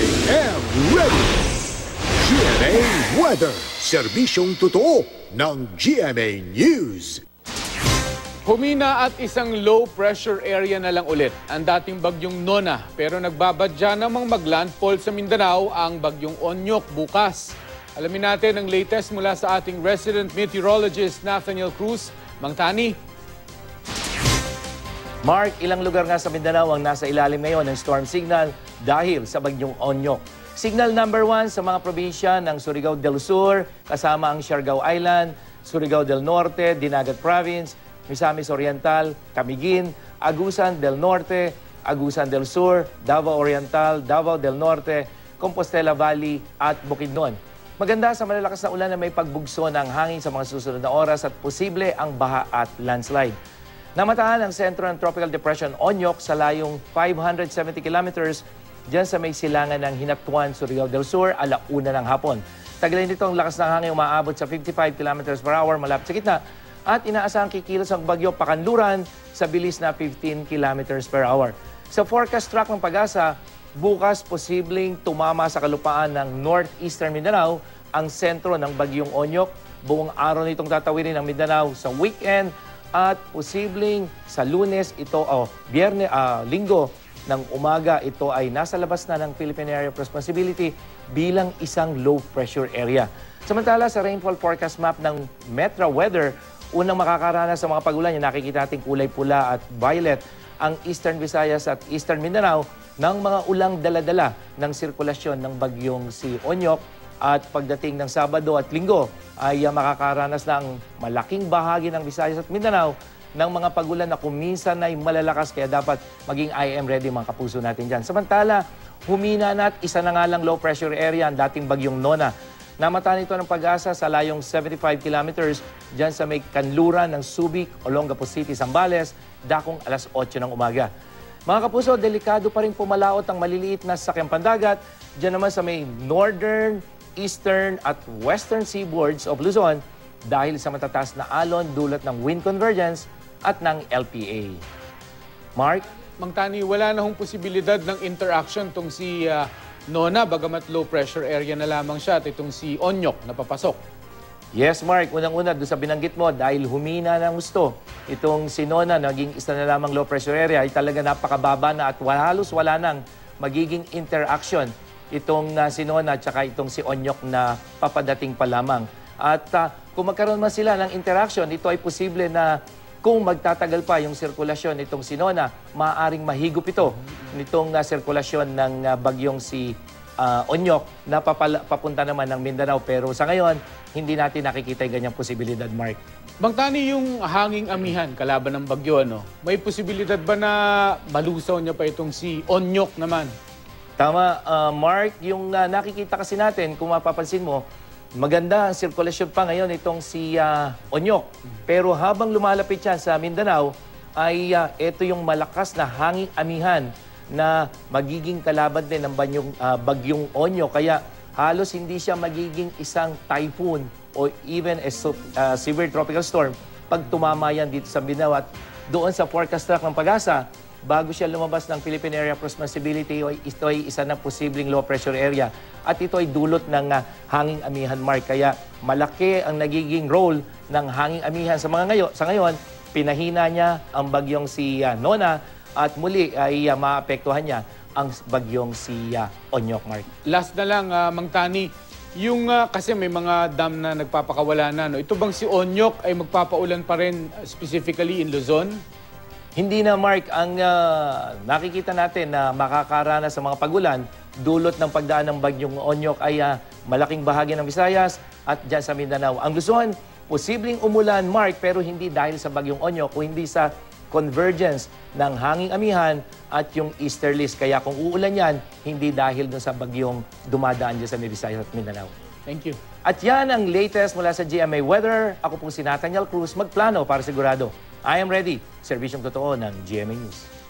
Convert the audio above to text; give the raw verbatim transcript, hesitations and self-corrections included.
I am ready! G M A Weather, serbisyong totoo ng G M A News. Humina at isang low pressure area na lang ulit ang dating bagyong Nona, pero nagbabadya namang maglandfall sa Mindanao ang bagyong Onyok bukas. Alamin natin ang latest mula sa ating resident meteorologist Nathaniel Cruz. Mang Tani. Mark, ilang lugar nga sa Mindanao ang nasa ilalim ngayon ng storm signal dahil sa bagyong Onyok. Signal number one sa mga probinsya ng Surigao del Sur, kasama ang Siargao Island, Surigao del Norte, Dinagat Province, Misamis Oriental, Camiguin, Agusan del Norte, Agusan del Sur, Davao Oriental, Davao del Norte, Compostela Valley at Bukidnon. Maganda sa malalakas na ulan na may pagbugso ng hangin sa mga susunod na oras at posible ang baha at landslide. Namataan ang sentro ng Tropical Depression Onyok sa layong five hundred seventy kilometers dyan sa may silangan ng Hinatuan, Surigao del Sur, alauna ng hapon. Taglay nito ang lakas ng hangin umaabot sa fifty-five kilometers per hour malapit sa gitna at inaasahang kikilos ang bagyo Pakanluran sa bilis na fifteen kilometers per hour. Sa forecast track ng Pag-asa, bukas posibleng tumama sa kalupaan ng northeastern Mindanao ang sentro ng bagyong Onyok. Buong araw nitong tatawirin ng Mindanao sa weekend at posibleng sa Lunes ito o oh, Biyernes, uh, Linggo ng umaga ito ay nasa labas na ng Philippine Area of Responsibility bilang isang low pressure area. Samantala sa rainfall forecast map ng Metro Weather, unang makakaranas sa mga pagulan yung nakikita nating kulay pula at violet ang Eastern Visayas at Eastern Mindanao ng mga ulang daladala ng sirkulasyon ng bagyong si Onyok. At pagdating ng Sabado at Linggo ay uh, makakaranas ng malaking bahagi ng Visayas at Mindanao ng mga pagulan na kuminsan ay malalakas, kaya dapat maging I am ready mga kapuso natin dyan. Samantala, humina na at isa na nga lang low pressure area ang dating bagyong Nona. Namataan ito ng Pag-asa sa layong seventy-five kilometers dyan sa may kanluran ng Subic, Olongapo City, Zambales, dakong alas otso ng umaga. Mga kapuso, delikado pa rin pumalaot ang maliliit na sasakyang pandagat dyan naman sa may northern, eastern at western seaboards of Luzon dahil sa matataas na alon dulot ng wind convergence at ng L P A. Mark? Mang Tani, wala na hong posibilidad ng interaction tong si uh, Nona, bagamat low pressure area na lamang siya at itong si Onyok na papasok. Yes, Mark. Unang-una, doon sa binanggit mo, dahil humina ng gusto, itong si Nona, naging isa na lamang low pressure area, ay talaga napakababa na at halos wala nang magiging interaction itong uh, si Nona at saka itong si Onyok na papadating pa lamang. At uh, kung magkaroon man sila ng interaction, ito ay posible na kung magtatagal pa yung sirkulasyon nitong si Nona, maaaring mahigop ito nitong uh, sirkulasyon ng uh, bagyong si uh, Onyok na papala, papunta naman ng Mindanao. Pero sa ngayon, hindi natin nakikita yung ganyang posibilidad, Mark. Mang Tani, yung hanging amihan kalaban ng bagyo, ano, may posibilidad ba na malusaw niya pa itong si Onyok naman? Tama, uh, Mark. Yung uh, nakikita kasi natin, kung mapapansin mo, maganda ang sirkulasyon pa ngayon itong si uh, Onyok. Pero habang lumalapit siya sa Mindanao, ay uh, ito yung malakas na hanging amihan na magiging kalaban din ng banyong, uh, bagyong Onyok. Kaya halos hindi siya magiging isang typhoon o even a uh, severe tropical storm pag tumama yan dito sa Mindanao. At doon sa forecast track ng Pag-asa, bago siya lumabas ng Philippine Area of Responsibility, ito ay isa na posibleng low pressure area. At ito ay dulot ng uh, hanging amihan, Mark. Kaya malaki ang nagiging role ng hanging amihan sa mga ngayon. Sa ngayon, pinahina niya ang bagyong si uh, Nona at muli ay uh, maapektuhan niya ang bagyong si uh, Onyok, Mark. Last na lang, uh, Mang Tani, yung uh, kasi may mga dam na nagpapakawala na, no? Ito bang si Onyok ay magpapaulan pa rin uh, specifically in Luzon? Hindi na, Mark. Ang uh, nakikita natin na makakaranas sa mga pagulan, dulot ng pagdaan ng bagyong Onyok ay uh, malaking bahagi ng Visayas at dyan sa Mindanao. Ang Luzon, posibleng umulan, Mark, pero hindi dahil sa bagyong Onyok o hindi sa convergence ng hanging amihan at yung easterlies. Kaya kung uulan yan, hindi dahil dun sa bagyong dumadaan dyan sa Visayas at Mindanao. Thank you. At yan ang latest mula sa G M A Weather. Ako po si Nathaniel Cruz, magplano para sigurado. I am ready. Serbisyong totoo ng G M A News.